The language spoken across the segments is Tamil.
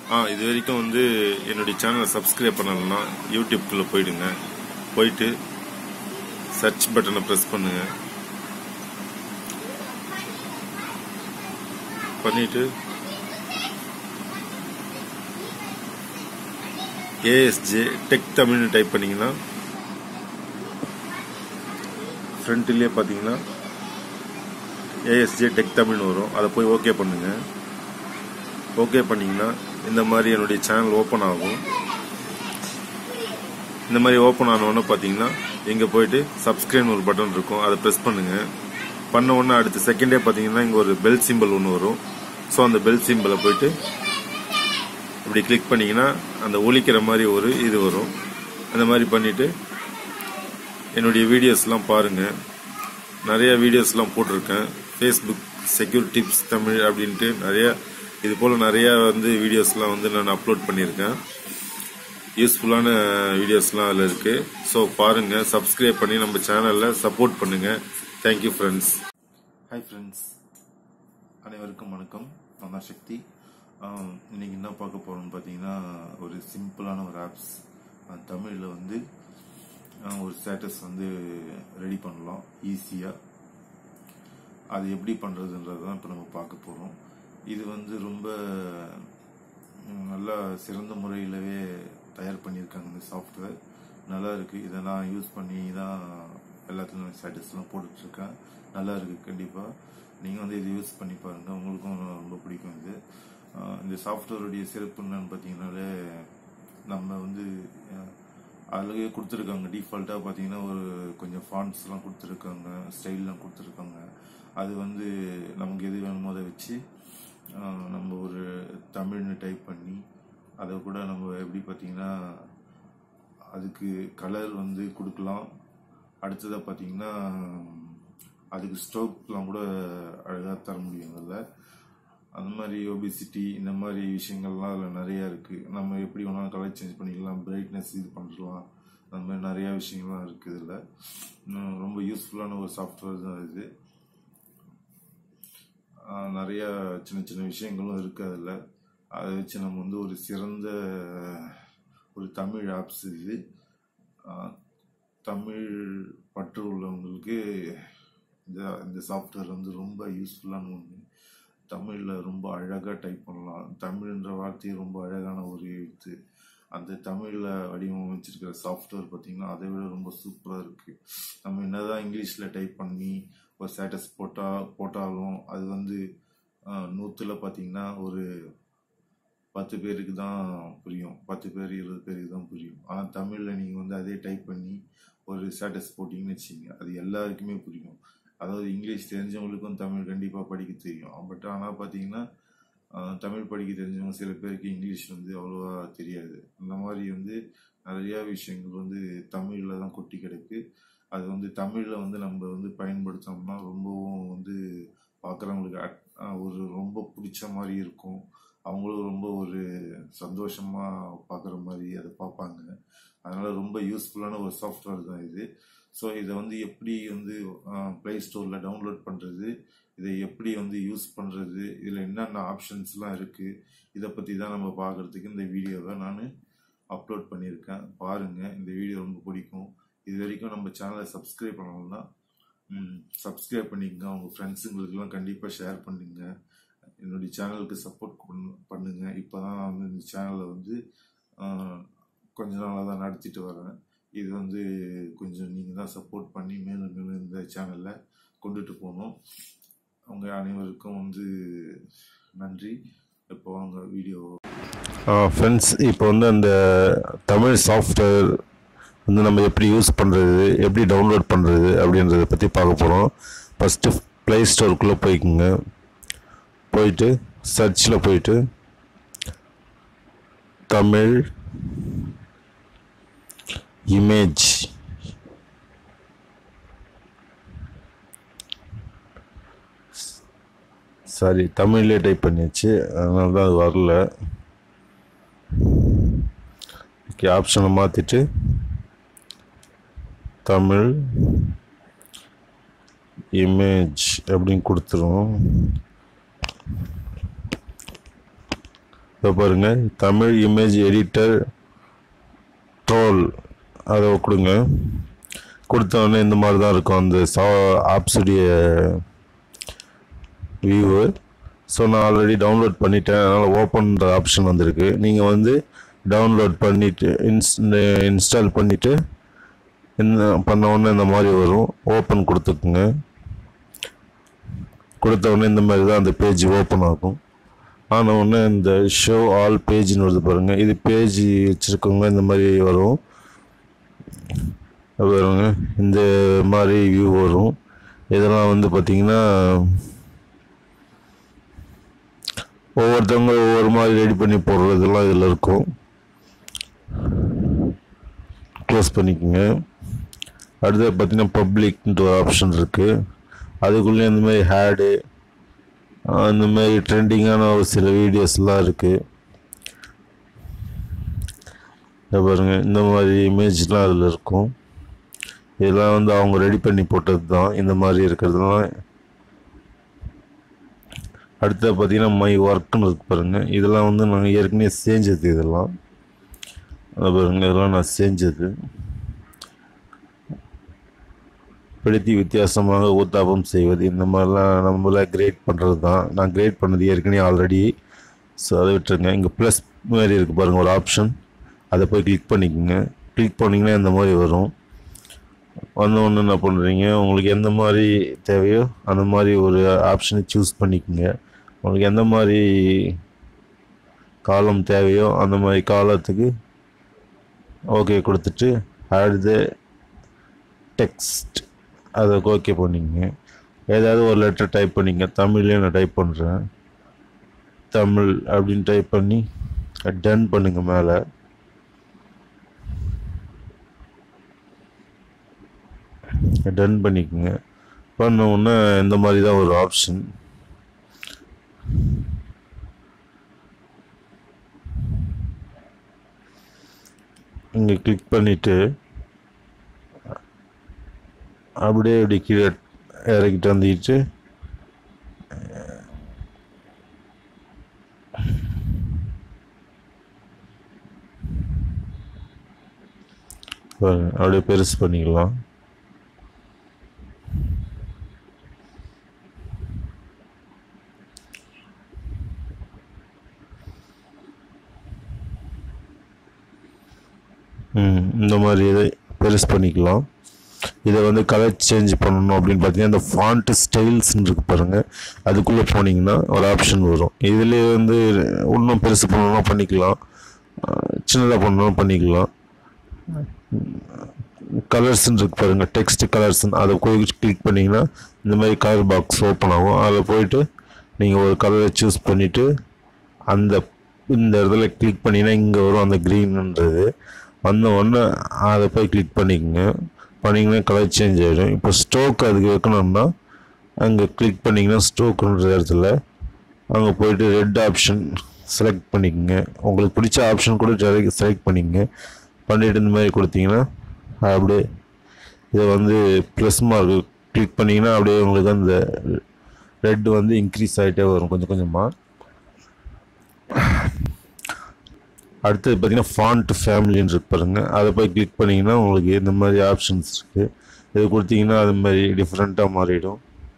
இது வரைக்கும் வந்து என்னுடைய சேனலை சப்ஸ்கிரைப் பண்ணலன்னா யூடியூப்குள்ளே போயிடுங்க. போயிட்டு சர்ச் பட்டனை ப்ரெஸ் பண்ணுங்க. பண்ணிட்டு ஏஎஸ்ஜே டெக் தமிழ்னு டைப் பண்ணிங்கன்னா ஃப்ரண்ட்லேயே பார்த்தீங்கன்னா ஏஎஸ்ஜே டெக் தமிழ்னு வரும். அதை போய் ஓகே பண்ணுங்க. ஓகே பண்ணிங்கன்னா இந்த மாதிரி என்னுடைய சேனல் ஓப்பன் ஆகும். இந்த மாதிரி ஓப்பன் ஆனோன்னு பார்த்தீங்கன்னா இங்கே போயிட்டு சப்ஸ்கிரைப்னு ஒரு பட்டன் இருக்கும். அதை ப்ரெஸ் பண்ணுங்கள். பண்ண உடனே அடுத்த செகண்டே பார்த்தீங்கன்னா இங்கே ஒரு பெல் சிம்பிள் ஒன்று வரும். ஸோ அந்த பெல் சிம்பிளை போயிட்டு இப்படி கிளிக் பண்ணிங்கன்னா அந்த ஒலிக்கிற மாதிரி ஒரு இது வரும். அந்த மாதிரி பண்ணிவிட்டு என்னுடைய வீடியோஸ்லாம் பாருங்கள். நிறையா வீடியோஸ்லாம் போட்டிருக்கேன். ஃபேஸ்புக் செக்யூர் டிப்ஸ் தமிழ் அப்படின்ட்டு இது போல் நிறையா வீடியோஸ்லாம் நான் அப்லோட் பண்ணியிருக்கேன். யூஸ்ஃபுல்லான வீடியோஸ்லாம் அதில் இருக்குது. ஸோ பாருங்கள், சப்ஸ்கிரைப் பண்ணி நம்ம சேனலில் சப்போர்ட் பண்ணுங்கள். Thank you friends. ஹாய் ஃப்ரெண்ட்ஸ், அனைவருக்கும் வணக்கம். நான் தான் சக்தி. இன்னைக்கு என்ன பார்க்க போகிறோம்னு பார்த்தீங்கன்னா, ஒரு சிம்பிளான ஒரு ஆப்ஸ் தமிழில் ஒரு ஸ்டேட்டஸ் ரெடி பண்ணலாம் ஈஸியாக. அது எப்படி பண்ணுறதுன்றது தான் இப்போ நம்ம பார்க்க போகிறோம். இது ரொம்ப நல்லா சிறந்த முறையிலவே தயார் பண்ணியிருக்காங்க. இந்த சாஃப்ட்வேர் நல்லா இருக்குது. இதை நான் யூஸ் பண்ணி தான் எல்லாத்துலையும் ஸ்டேட்டஸ்லாம் போட்டுட்ருக்கேன். நல்லா இருக்குது. கண்டிப்பாக நீங்கள் இதை யூஸ் பண்ணி பாருங்கள், உங்களுக்கும் ரொம்ப பிடிக்கும். இந்த சாஃப்ட்வேருடைய சிறப்பு என்னன்னு பார்த்தீங்கன்னாலே, நம்ம அதிலேயே கொடுத்துருக்காங்க. டிஃபால்ட்டாக பார்த்தீங்கன்னா ஒரு கொஞ்சம் ஃபாண்ட்ஸ்லாம் கொடுத்துருக்காங்க, ஸ்டைல்லாம் கொடுத்துருக்காங்க. அது நமக்கு எது வேணுமோ அதை வச்சு நம்ம ஒரு தமிழ்னு டைப் பண்ணி அதை கூட நம்ம எப்படி பார்த்தீங்கன்னா அதுக்கு கலர் கொடுக்கலாம். அடுத்ததாக பார்த்தீங்கன்னா அதுக்கு ஸ்ட்ரோக்லாம் கூட அழகாக தர முடியும். அதில் அந்த மாதிரி ஒபிசிட்டி இந்த மாதிரி விஷயங்கள்லாம் அதில் நிறையா இருக்குது. நம்ம எப்படி வேணாலும் கலர் சேஞ்ச் பண்ணிக்கலாம், பிரைட்னஸ் இது பண்ணலாம். அந்த மாதிரி நிறையா விஷயங்கள்லாம் இருக்குது. இதில் ரொம்ப யூஸ்ஃபுல்லான ஒரு சாஃப்ட்வேர் தான் இது. நிறைய சின்ன சின்ன விஷயங்களும் இருக்குது அதில். அதை வச்சு நம்ம ஒரு சிறந்த ஒரு தமிழ் ஆப்ஸ் இது. தமிழ் பற்று உள்ளவங்களுக்கு இந்த சாஃப்ட்வேர் ரொம்ப யூஸ்ஃபுல்லான ஒன்று. தமிழில் ரொம்ப அழகாக டைப் பண்ணலாம். தமிழ்ன்ற வார்த்தையை ரொம்ப அழகான ஒரு எழுத்து. அந்த தமிழில் வடிவமைச்சிருக்கிற சாஃப்ட்வேர் பார்த்திங்கன்னா அதை விட ரொம்ப சூப்பராக இருக்குது. நம்ம என்னதான் இங்கிலீஷில் டைப் பண்ணி ஒரு ஸ்டேட்டஸ் போட்டாலும் அது 100ல் பார்த்தீங்கன்னா ஒரு 10 பேருக்கு தான் புரியும், 10 பேர் 20 பேருக்கு தான் புரியும். ஆனால் தமிழில் நீங்கள் அதே டைப் பண்ணி ஒரு ஸ்டேட்டஸ் போட்டிங்கன்னு வச்சிங்க, அது எல்லாருக்குமே புரியும். அதாவது இங்கிலீஷ் தெரிஞ்சவங்களுக்கும் தமிழ் கண்டிப்பாக படிக்க தெரியும். பட் ஆனால் பார்த்தீங்கன்னா தமிழ் படிக்க தெரிஞ்சவங்க சில பேருக்கு இங்கிலீஷ் அவ்வளோவா தெரியாது. அந்த மாதிரி நிறையா விஷயங்கள் தமிழில் தான் கொட்டி கிடக்கு. அது தமிழில் நம்ம பயன்படுத்தோம்னா ரொம்பவும் பார்க்குறவங்களுக்கு ஒரு ரொம்ப பிடிச்ச மாதிரி இருக்கும். அவங்களும் ரொம்ப ஒரு சந்தோஷமாக பார்க்குற மாதிரி அதை பார்ப்பாங்க. அதனால் ரொம்ப யூஸ்ஃபுல்லான ஒரு சாஃப்ட்வேர் தான் இது. ஸோ இதை எப்படி ப்ளே ஸ்டோரில் டவுன்லோட் பண்ணுறது, இதை எப்படி யூஸ் பண்ணுறது, இதில் என்னென்ன ஆப்ஷன்ஸ்லாம் இருக்குது, இதை பற்றி தான் நம்ம பார்க்குறதுக்கு இந்த வீடியோவை நான் அப்லோட் பண்ணியிருக்கேன். பாருங்கள், இந்த வீடியோ ரொம்ப பிடிக்கும். இது வரைக்கும் நம்ம சேனலை சப்ஸ்கிரைப் பண்ணணும்னா சப்ஸ்கிரைப் பண்ணிக்கங்க. உங்கள் ஃப்ரெண்ட்ஸுங்களுக்கெல்லாம் கண்டிப்பாக ஷேர் பண்ணுங்க. என்னுடைய சேனலுக்கு சப்போர்ட் பண்ணுங்க. இப்போ தான் நான் இந்த சேனலை கொஞ்ச நாளாக தான் நடத்திட்டு வரேன். இது கொஞ்சம் நீங்கள் தான் சப்போர்ட் பண்ணி மேலும் மேலும் இந்த சேனலில் கொண்டுட்டு போகணும். அவங்க அனைவருக்கும் நன்றி. இப்போ அவங்க வீடியோ ஃப்ரெண்ட்ஸ், இப்போ அந்த தமிழ் சாஃப்ட்வேர் நம்ம எப்படி யூஸ் பண்ணுறது, எப்படி டவுன்லோட் பண்ணுறது அப்படின்றத பற்றி பார்க்க போகிறோம். ஃபஸ்ட்டு ப்ளே ஸ்டோருக்குள்ளே போய்க்குங்க. போயிட்டு சர்ச்சில் போயிட்டு தமிழ் இமேஜ் தமிழ்லே டைப் பண்ணியாச்சு, அதனால தான் அது வரல. ஆப்ஷனை மாற்றிட்டு தமிழ் இமேஜ் அப்படின்னு கொடுத்துருவோம். இப்போ பாருங்கள், தமிழ் இமேஜ் எடிட்டர் ட்ரோல் அதை கொடுங்க. கொடுத்தோடனே இந்த மாதிரி தான் இருக்கும் அந்த ஆப்ஸுடைய வியூவு. ஸோ நான் ஆல்ரெடி டவுன்லோட் பண்ணிட்டேன், அதனால் ஓப்பன்ற ஆப்ஷன் வந்திருக்கு. நீங்கள் வந்து டவுன்லோட் பண்ணிவிட்டு இன்ஸ்டால் பண்ணிவிட்டு பண்ண உடனே இந்த மாதிரி வரும். ஓப்பன் கொடுத்துக்குங்க. கொடுத்த உடனே இந்த மாதிரி தான் அந்த பேஜ் ஓப்பன் ஆகும். ஆன உடனே இந்த ஷோ ஆல் பேஜ்னு வருது பாருங்கள். இது பேஜ் வச்சுருக்கவங்க இந்த மாதிரி வரும். பாருங்க, இந்த மாதிரி வியூ வரும். இதெல்லாம் வந்து பார்த்திங்கன்னா ஒவ்வொருத்தவங்க ஒவ்வொரு மாதிரி ரெடி பண்ணி போடுறதெல்லாம் இதில் இருக்கும். க்ளோஸ் பண்ணிக்கோங்க. அடுத்து பார்த்திங்கன்னா பப்ளிக்ன்ற ஆப்ஷன் இருக்குது. அதுக்குள்ளே இந்த மாதிரி ஹேடு அந்த மாதிரி ட்ரெண்டிங்கான ஒரு சில வீடியோஸ்லாம் இருக்குது. பாருங்க, இந்த மாதிரி இமேஜ்லாம் அதில் இருக்கும். இதெல்லாம் வந்து அவங்க ரெடி பண்ணி போட்டது தான், இந்த மாதிரி இருக்கிறதுலாம். அடுத்து பார்த்திங்கன்னா மை ஒர்க்குன்னு இருக்கு பாருங்கள். இதெல்லாம் வந்து நாங்கள் ஏற்கனவே செஞ்சது. இதெல்லாம் பாருங்கள், இதெல்லாம் நான் செஞ்சது. பிடித்தி வித்தியாசமாக ஊத்தாப்பம் செய்வது, இந்த மாதிரிலாம் நம்மள கிரேட் பண்ணுறது தான். நான் கிரேட் பண்ணது ஏற்கனவே ஆல்ரெடி. ஸோ அதை விட்டுருங்க. இங்கே ப்ளஸ் மாதிரி இருக்குது பாருங்கள் ஒரு ஆப்ஷன், அதை போய் கிளிக் பண்ணிக்கோங்க. கிளிக் பண்ணிங்கன்னா இந்த மாதிரி வரும். வந்த ஒன்று என்ன பண்ணுறீங்க, உங்களுக்கு எந்த மாதிரி தேவையோ அந்த மாதிரி ஒரு ஆப்ஷனை சூஸ் பண்ணிக்கோங்க. உங்களுக்கு எந்த மாதிரி காலம் தேவையோ அந்த மாதிரி காலத்துக்கு ஓகே கொடுத்துட்டு ஆட் த டெக்ஸ்ட் அதை ஓகே பண்ணிங்க. ஏதாவது ஒரு லெட்டர் டைப் பண்ணிங்க. தமிழ்லேயே நான் டைப் பண்ணுறேன், தமிழ் அப்படின்னு டைப் பண்ணி டன் பண்ணுங்க. மேலே டன் பண்ணிக்கோங்க. பண்ண உடனே இந்த மாதிரி தான் ஒரு ஆப்ஷன். இங்கே கிளிக் பண்ணிவிட்டு அப்படியே இப்படி கீழே இறக்கிட்டு வந்துட்டு அப்படியே பெருசு பண்ணிக்கலாம். இந்த மாதிரி இதை பெருசு பண்ணிக்கலாம். இதை வந்து கலர் சேஞ்ச் பண்ணணும் அப்படின்னு பார்த்தீங்கன்னா இந்த ஃபாண்ட் ஸ்டைல்ஸ்ன்னு இருக்கு பாருங்கள். அதுக்குள்ளே போனீங்கன்னா ஒரு ஆப்ஷன் வரும். இதிலே வந்து இன்னும் பெருசு பண்ணணும் பண்ணிக்கலாம், சின்னதாக பண்ணணும் பண்ணிக்கலாம். கலர்ஸ்ன்னு இருக்கு பாருங்கள், டெக்ஸ்ட் கலர்ஸ்ன்னு, அதை போய் கிளிக் பண்ணிங்கன்னா இந்த மாதிரி கலர் பாக்ஸ் ஓப்பன் ஆகும். அதில் போயிட்டு நீங்கள் ஒரு கலரை சூஸ் பண்ணிவிட்டு இந்த இடத்துல கிளிக் பண்ணிங்கன்னா இங்கே வரும் அந்த க்ரீன்ன்றது. வந்த உடனே அதை போய் கிளிக் பண்ணிக்கோங்க. பண்ணிங்கன்னா கலர் சேஞ்ச் ஆகிடும். இப்போ ஸ்ட்ரோக் அதுக்கு வைக்கணும்னா அங்கே கிளிக் பண்ணிங்கன்னா ஸ்ட்ரோக்குன்ற இடத்துல அங்கே போயிட்டு ரெட் ஆப்ஷன் செலக்ட் பண்ணிக்கோங்க. உங்களுக்கு பிடிச்ச ஆப்ஷன் கூட செலக்ட் பண்ணிக்கங்க. பண்ணிவிட்டு இந்த மாதிரி கொடுத்தீங்கன்னா அப்படியே இதை வந்து ப்ளஸ் மார்க் கிளிக் பண்ணிங்கன்னா அப்படியே உங்களுக்கு அந்த ரெட் வந்து இன்க்ரீஸ் ஆகிட்டே வரும் கொஞ்சம் கொஞ்சமாக. அடுத்தது பார்த்திங்கன்னா ஃபாண்ட் ஃபேமிலின்னு இருக்கு பாருங்கள். அதை போய் கிளிக் பண்ணிங்கன்னா உங்களுக்கு இந்த மாதிரி ஆப்ஷன்ஸ் இருக்குது. இது கொடுத்தீங்கன்னா அது மாதிரி டிஃப்ரெண்ட்டாக மாறிடும்.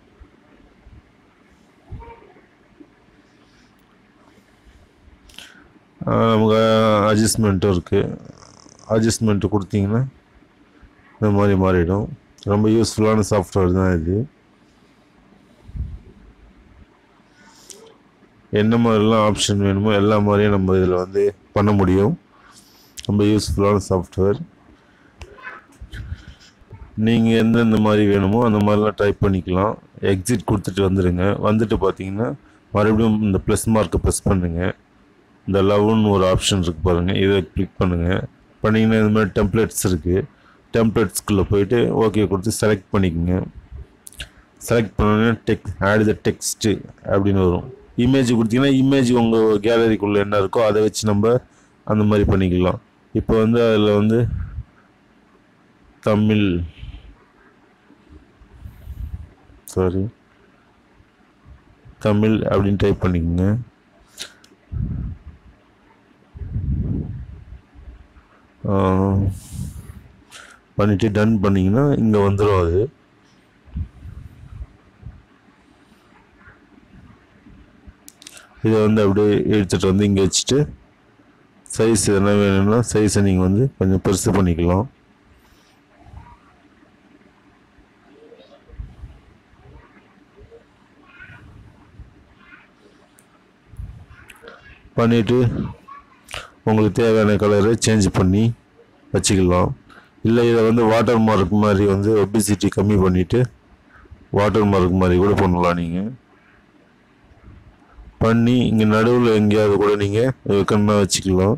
நமக்கு அட்ஜஸ்ட்மெண்ட்டும் இருக்குது. அட்ஜஸ்ட்மெண்ட்டு கொடுத்தீங்கன்னா இந்த மாதிரி மாறிடும். ரொம்ப யூஸ்ஃபுல்லான சாஃப்ட்வேர் தான் இது. என்ன மாதிரிலாம் ஆப்ஷன் வேணுமோ எல்லா மாதிரியும் நம்ம இதில் வந்து பண்ண முடியும். ரொம்ப யூஸ்ஃபுல்லான சாஃப்ட்வேர். நீங்கள் எந்தெந்த மாதிரி வேணுமோ அந்த மாதிரிலாம் டைப் பண்ணிக்கலாம். எக்ஸிட் கொடுத்துட்டு வந்துடுங்க. வந்துட்டு பார்த்தீங்கன்னா மறுபடியும் இந்த ப்ளஸ் மார்க்கை ப்ரெஸ் பண்ணுங்கள். இந்த லவ்னு ஒரு ஆப்ஷன் இருக்குது பாருங்கள், இதை கிளிக் பண்ணுங்கள். பண்ணிங்கன்னா இந்த மாதிரி டெம்ப்ளேட்ஸ் இருக்குது. டெம்ப்ளேட்ஸ்குள்ளே போயிட்டு ஓகே கொடுத்து செலக்ட் பண்ணிக்கோங்க. செலக்ட் பண்ணோன்னே ஆட் த டெக்ஸ்ட்டு அப்படின்னு வரும். இமேஜ் கொடுத்தீங்கன்னா இமேஜ் உங்கள் கேலரிக்குள்ளே என்ன இருக்கோ அதை வச்சு நம்ம அந்த மாதிரி பண்ணிக்கலாம். இப்போ வந்து அதில் வந்து தமிழ் அப்படின்னு டைப் பண்ணிக்கோங்க. பண்ணிவிட்டு டன் பண்ணிங்கன்னா இங்கே வந்துடும். அது இதை வந்து அப்படியே எடுத்துகிட்டு வந்து இங்கே வச்சுட்டு சைஸ் என்ன வேணும்னா சைஸை நீங்கள் வந்து கொஞ்சம் பெருசு பண்ணிக்கலாம். பண்ணிவிட்டு உங்களுக்கு தேவையான கலரை சேஞ்ச் பண்ணி வச்சுக்கலாம். இல்லை இதை வந்து வாட்டர் மார்க் மாதிரி வந்து ஒபிசிட்டி கம்மி பண்ணிவிட்டு வாட்டர் மார்க் மாதிரி கூட பண்ணலாம். நீங்கள் பண்ணி இங்கே நடுவில் எங்கேயாவது கூட நீங்கள் வைக்கணும்னா வச்சுக்கலாம்.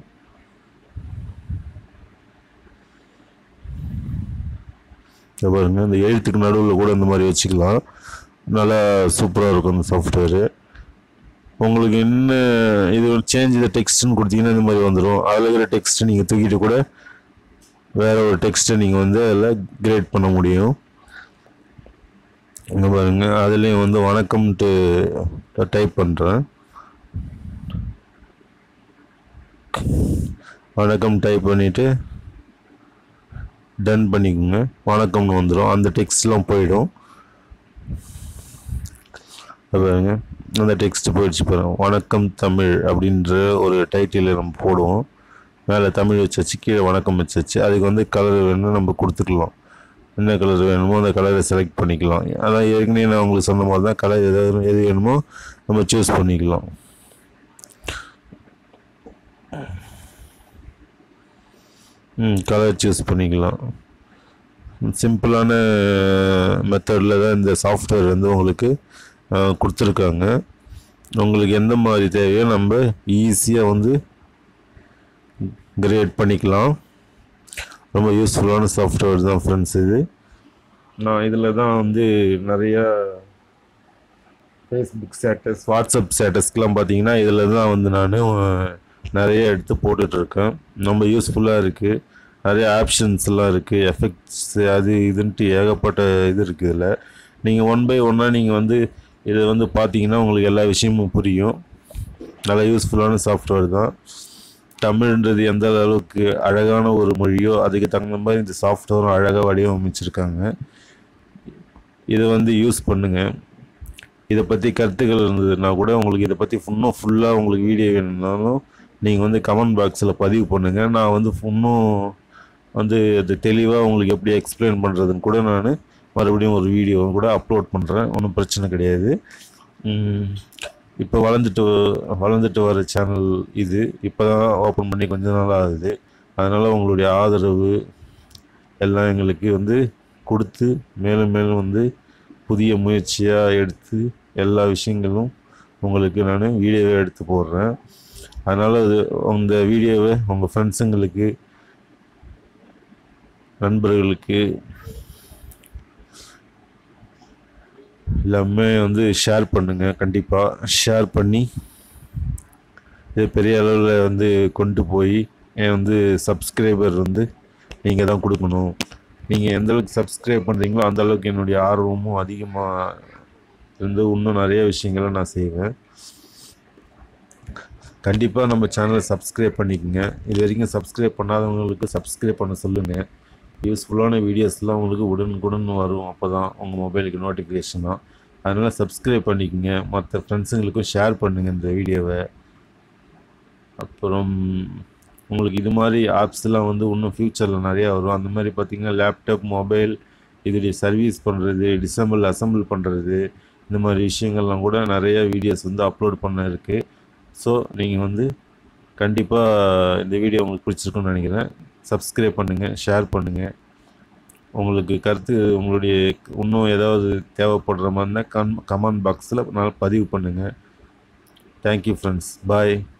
பாருங்க, இந்த எழுத்துக்கு நடுவில் கூட இந்த மாதிரி வச்சுக்கலாம். நல்லா சூப்பராக இருக்கும் இந்த சாஃப்ட்வேரு. உங்களுக்கு என்ன இது சேஞ்ச் த டெக்ஸ்ட்னு கொடுத்தீங்கன்னா இந்த மாதிரி வந்துடும். அதில் இருக்கிற டெக்ஸ்ட்டை நீங்கள் தூக்கிட்டு கூட வேறு ஒரு டெக்ஸ்ட்டை நீங்கள் வந்து அதில் கிரியேட் பண்ண முடியும். இங்கே பாருங்கள், அதுலேயும் வந்து வணக்கம்ட்டு டைப் பண்ணுறேன். வணக்கம் டைப் பண்ணிவிட்டு டன் பண்ணிக்கோங்க. வணக்கம்னு வந்துடும். அந்த டெக்ஸ்ட்லாம் போயிடும். பாருங்க, அந்த டெக்ஸ்ட் போயிடுச்சு பாருங்க. வணக்கம் தமிழ் அப்படின்ற ஒரு டைட்டில் நம்ம போடுவோம். மேலே தமிழ் வச்சு கீழே வணக்கம் வச்சு அதுக்கு வந்து கலர் வேணும்னா நம்ம கொடுத்துக்கலாம். என்ன கலர் வேணுமோ அந்த கலரை செலக்ட் பண்ணிக்கலாம். அதான் ஏற்கனவே நான் உங்களுக்கு சொன்ன மாதிரி தான், கலர் எது வேணுமோ நம்ம சூஸ் பண்ணிக்கலாம். கலர் சூஸ் பண்ணிக்கலாம். சிம்பிளான மெத்தடில் தான் இந்த சாஃப்ட்வேர் வந்து உங்களுக்கு கொடுத்துருக்காங்க. உங்களுக்கு எந்த மாதிரி தேவையோ நம்ம ஈஸியாக வந்து கிரியேட் பண்ணிக்கலாம். ரொம்ப யூஸ்ஃபுல்லான சாஃப்ட்வேர் தான் ஃப்ரெண்ட்ஸ் இது. நான் இதில் தான் வந்து நிறையா ஃபேஸ்புக் ஸ்டேட்டஸ், வாட்ஸ்அப் ஸ்டேட்டஸ்க்கெலாம் பார்த்தீங்கன்னா இதில் தான் வந்து நான் நிறைய எடுத்து போட்டுட்ருக்கேன். ரொம்ப யூஸ்ஃபுல்லாக இருக்குது. நிறைய ஆப்ஷன்ஸ்லாம் இருக்குது, எஃபெக்ட்ஸ் அது இதுன்ட்டு ஏகப்பட்ட இது இருக்குது இதில். நீங்கள் ஒன் பை ஒன்னாக நீங்கள் வந்து இதை வந்து பார்த்தீங்கன்னா உங்களுக்கு எல்லா விஷயமும் புரியும். நல்லா யூஸ்ஃபுல்லான சாஃப்ட்வேர் தான். தமிழ்ன்றது எந்த அளவுக்கு அழகான ஒரு மொழியோ அதுக்கு தகுந்த மாதிரி இந்த சாஃப்ட்வேரும் அழகாக வடிவமைச்சிருக்காங்க. இதை வந்து யூஸ் பண்ணுங்கள். இதை பற்றி கருத்துக்கள் இருந்ததுன்னா கூட உங்களுக்கு இதை பற்றி இன்னும் ஃபுல்லாக உங்களுக்கு வீடியோ வேணும்னாலும் நீங்கள் வந்து கமெண்ட் பாக்ஸில் பதிவு பண்ணுங்கள். நான் வந்து இன்னும் வந்து அது தெளிவாக உங்களுக்கு எப்படி எக்ஸ்பிளைன் பண்ணுறதுன்னு கூட நான் மறுபடியும் ஒரு வீடியோவை கூட அப்லோட் பண்ணுறேன். ஒன்றும் பிரச்சனை கிடையாது. இப்போ வளர்ந்துட்டு வர சேனல் இது. இப்போ தான் ஓப்பன் பண்ணி கொஞ்ச நாள் ஆகுது. அதனால் உங்களுடைய ஆதரவு எல்லாம் எங்களுக்கு வந்து கொடுத்து மேலும் மேலும் வந்து புதிய முயற்சியாக எடுத்து எல்லா விஷயங்களும் உங்களுக்கு நான் வீடியோவை எடுத்து போடுறேன். அதனால் அந்த வீடியோவை உங்கள் ஃப்ரெண்ட்ஸுங்களுக்கு, நண்பர்களுக்கு எல்லாமே வந்து ஷேர் பண்ணுங்கள். கண்டிப்பாக ஷேர் பண்ணி இது பெரிய அளவில் வந்து கொண்டு போய் வந்து சப்ஸ்கிரைபர் வந்து நீங்கள் தான் கொடுக்கணும். நீங்கள் எந்தளவுக்கு சப்ஸ்கிரைப் பண்ணுறீங்களோ அந்தளவுக்கு என்னுடைய ஆர்வமும் அதிகமாக இருந்து இன்னும் நிறைய விஷயங்களை நான் செய்வேன். கண்டிப்பாக நம்ம சேனலை சப்ஸ்கிரைப் பண்ணிக்கோங்க. இது வரைக்கும் சப்ஸ்கிரைப் பண்ணாதவங்களுக்கு சப்ஸ்கிரைப் பண்ண சொல்லுங்கள். யூஸ்ஃபுல்லான வீடியோஸ்லாம் உங்களுக்கு உடனுக்குடன் வரும். அப்போ தான் உங்கள் மொபைலுக்கு நோட்டிஃபிகேஷன் தான். அதனால் சப்ஸ்கிரைப் பண்ணிக்கோங்க. மற்ற ஃப்ரெண்ட்ஸுங்களுக்கும் ஷேர் பண்ணுங்கள் இந்த வீடியோவை. அப்புறம் உங்களுக்கு இது மாதிரி ஆப்ஸ்லாம் வந்து இன்னும் ஃப்யூச்சரில் நிறையா வரும். அந்த மாதிரி பார்த்திங்கன்னா லேப்டாப், மொபைல் இதோடைய சர்வீஸ் பண்ணுறது, அசம்பிள் பண்ணுறது, இந்த மாதிரி விஷயங்கள்லாம் கூட நிறைய வீடியோஸ் வந்து அப்லோட் பண்ண இருக்குது. ஸோ நீங்கள் வந்து கண்டிப்பாக இந்த வீடியோ உங்களுக்கு பிடிச்சிருக்குன்னு நினைக்கிறேன். சப்ஸ்கிரைப் பண்ணுங்கள், ஷேர் பண்ணுங்கள். உங்களுக்கு கருத்து உங்களுடைய இன்னும் ஏதாவது தேவைப்படுற மாதிரி இருந்தால் கமெண்ட் பாக்ஸில் பதிவு பண்ணுங்கள். Thank you friends. பாய்.